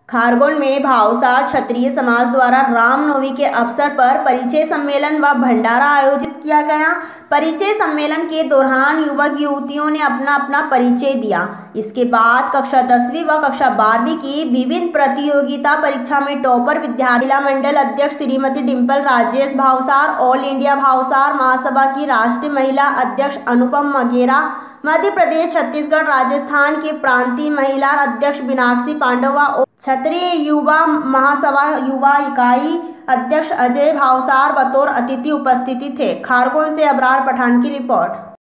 खारगोन में भावसार क्षत्रिय समाज द्वारा रामनवमी के अवसर पर परिचय सम्मेलन व भंडारा आयोजित किया गया। परिचय सम्मेलन के दौरान युवक युवतियों ने अपना अपना परिचय दिया। इसके बाद कक्षा 10वीं व कक्षा 12वीं की विभिन्न प्रतियोगिता परीक्षा में टॉपर विद्यार्थी महिला मंडल अध्यक्ष श्रीमती डिम्पल राजेश भावसार, ऑल इंडिया भावसार महासभा की राष्ट्रीय महिला अध्यक्ष अनुपम मघेरा, मध्य प्रदेश, छत्तीसगढ़, राजस्थान के प्रांतीय महिला अध्यक्ष मीनाक्षी पांडवा और क्षत्रिय युवा महासभा युवा इकाई अध्यक्ष अजय भावसार बतौर अतिथि उपस्थित थे। खारगोन से अबरार पठान की रिपोर्ट।